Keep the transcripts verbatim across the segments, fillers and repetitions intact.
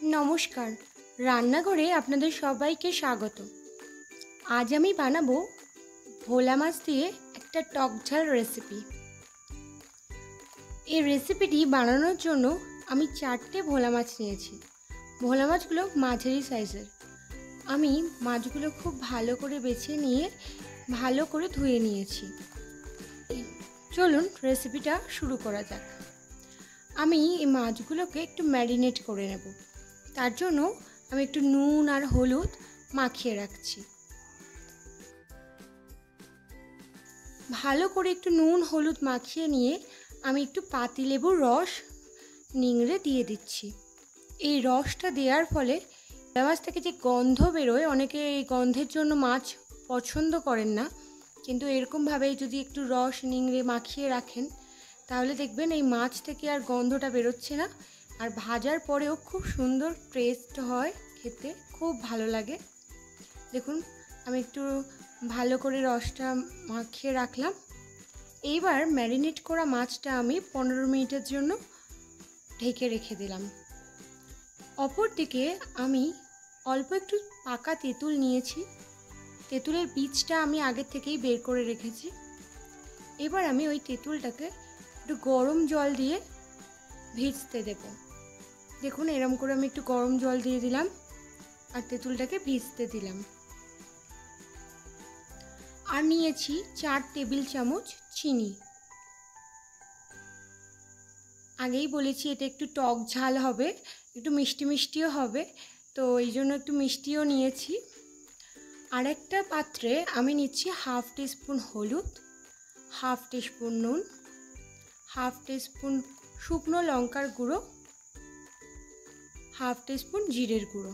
নমস্কার, রান্নাঘরে আপনাদের সবাইকে স্বাগত। আজ আমি বানাবো ভোলা মাছ দিয়ে একটা টক ঝাল রেসিপি। এই রেসিপিটি বানানোর জন্য আমি চারটে ভোলা মাছ নিয়েছি। ভোলা মাছগুলো মাঝারি সাইজের। আমি মাছগুলো খুব ভালো করে বেছে নিয়ে ভালো করে ধুয়ে নিয়েছি। চলুন রেসিপিটা শুরু করা যাক। আমি এই মাছগুলোকে একটু ম্যারিনেট করে নেব। তার জন্য আমি একটু নুন আর হলুদ মাখিয়ে রাখছি। ভালো করে একটু নুন হলুদ মাখিয়ে নিয়ে আমি একটু পাতিলেবুর রস নিংড়ে দিয়ে দিচ্ছি। এই রসটা দেওয়ার ফলে মাছ থেকে যে গন্ধ বেরোয়, অনেকে এই গন্ধের জন্য মাছ পছন্দ করেন না, কিন্তু এরকমভাবে যদি একটু রস নিংড়ে মাখিয়ে রাখেন তাহলে দেখবেন এই মাছ থেকে আর গন্ধটা বেরোচ্ছে না, আর ভাজার পরেও খুব সুন্দর টেস্ট হয়, খেতে খুব ভালো লাগে। দেখুন আমি একটু ভালো করে রসটা মাখিয়ে রাখলাম। এইবার ম্যারিনেট করা মাছটা আমি পনেরো মিনিটের জন্য ঢেকে রেখে দিলাম। অপরদিকে আমি অল্প একটু পাকা তেঁতুল নিয়েছি। তেঁতুলের বীজটা আমি আগে থেকেই বের করে রেখেছি। এবার আমি ওই তেঁতুলটাকে একটু গরম জল দিয়ে ভিজতে দেব। দেখুন এরম করে আমি একটু গরম জল দিয়ে দিলাম আর তেঁতুলটাকে ভিজতে দিলাম। আর নিয়েছি চার টেবিল চামচ চিনি। আগেই বলেছি এটা একটু টক ঝাল হবে, একটু মিষ্টি মিষ্টিও হবে, তো এই জন্য একটু মিষ্টিও নিয়েছি। আর একটা পাত্রে আমি নিচ্ছি হাফ টিস্পুন হলুদ, হাফ টিস্পুন নুন, হাফ টিস্পুন শুকনো লঙ্কার গুঁড়ো, হাফ টিস্পুন জিরের গুঁড়ো।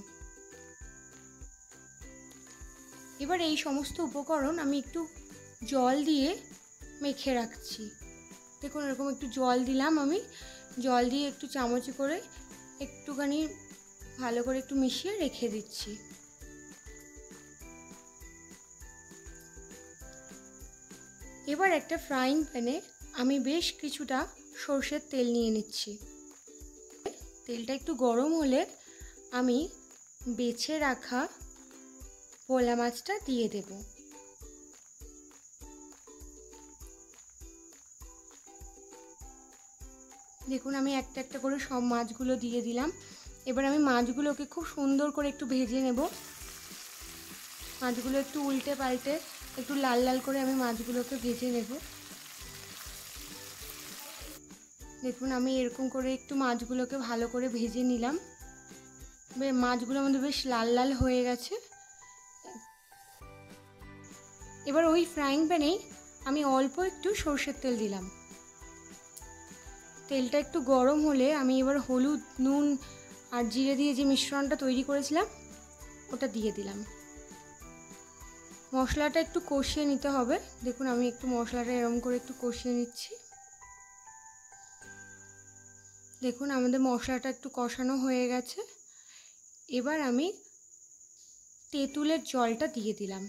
এবার এই সমস্ত উপকরণ আমি একটু জল দিয়ে মেখে রাখছি। দেখুন এরকম একটু জল দিলাম, আমি জল দিয়ে একটু চামচে করে একটুখানি ভালো করে একটু মিশিয়ে রেখে দিচ্ছি। এবার একটা ফ্রাইং প্যানে আমি বেশ কিছুটা সর্ষের তেল নিয়ে নিচ্ছি। তেলটা একটু গরম হলে আমি বেছে রাখা ভোলা মাছটা দিয়ে দেব। দেখুন আমি একটা একটা করে সব মাছগুলো দিয়ে দিলাম। এবার আমি মাছগুলোকে খুব সুন্দর করে একটু ভেজে নেব। মাছগুলো একটু উল্টে পাল্টে একটু লাল লাল করে আমি মাছগুলোকে ভেজে নেব। দেখুন আমি এরকম করে একটু মাছগুলোকে ভালো করে ভেজে নিলাম। মাছগুলো আমাদের বেশ লাল লাল হয়ে গেছে। এবার ওই ফ্রাইং প্যানেই আমি অল্প একটু সর্ষের তেল দিলাম। তেলটা একটু গরম হলে আমি এবার হলুদ নুন আর জিরে দিয়ে যে মিশ্রণটা তৈরি করেছিলাম ওটা দিয়ে দিলাম। মশলাটা একটু কষিয়ে নিতে হবে। দেখুন আমি একটু মশলাটা এরকম করে একটু কষিয়ে নিচ্ছি। দেখুন আমাদের মশলাটা একটু কষানো হয়ে গেছে। এবার আমি তেঁতুলের জলটা দিয়ে দিলাম।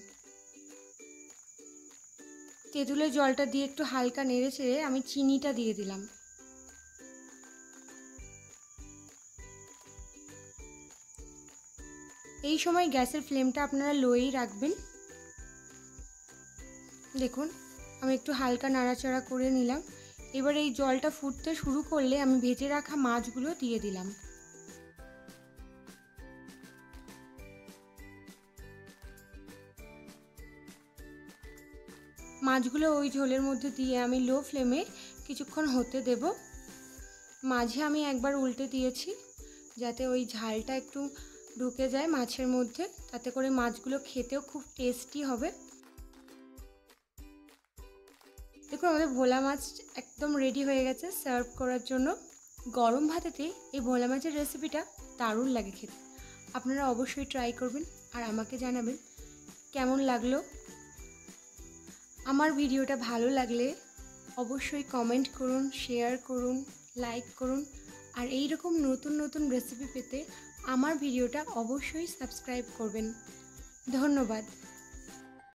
তেঁতুলের জলটা দিয়ে একটু হালকা নেড়ে চেড়ে আমি চিনিটা দিয়ে দিলাম। এই সময় গ্যাসের ফ্লেমটা আপনারা লোয়েই রাখবেন। দেখুন আমি একটু হালকা নাড়াচাড়া করে নিলাম। এবার এই জলটা ফুটতে শুরু করলে আমি ভেজে রাখা মাছগুলো দিয়ে দিলাম। মাছগুলো ওই ঝোলের মধ্যে দিয়ে আমি লো ফ্লেমে কিছুক্ষণ হতে দেব। মাঝে আমি একবার উল্টে দিয়েছি যাতে ওই ঝালটা একটু ঢুকে যায় মাছের মধ্যে, তাতে করে মাছগুলো খেতেও খুব টেস্টি হবে। দেখুন আমাদের ভোলা মাছ একদম রেডি হয়ে গেছে সার্ভ করার জন্য। গরম ভাতেতে এই ভোলা মাছের রেসিপিটা দারুণ লাগে খেতে। আপনারা অবশ্যই ট্রাই করবেন আর আমাকে জানাবেন কেমন লাগলো। আমার ভিডিওটা ভালো লাগলে অবশ্যই কমেন্ট করুন, শেয়ার করুন, লাইক করুন, আর এই রকম নতুন নতুন রেসিপি পেতে আমার ভিডিওটা অবশ্যই সাবস্ক্রাইব করবেন। ধন্যবাদ।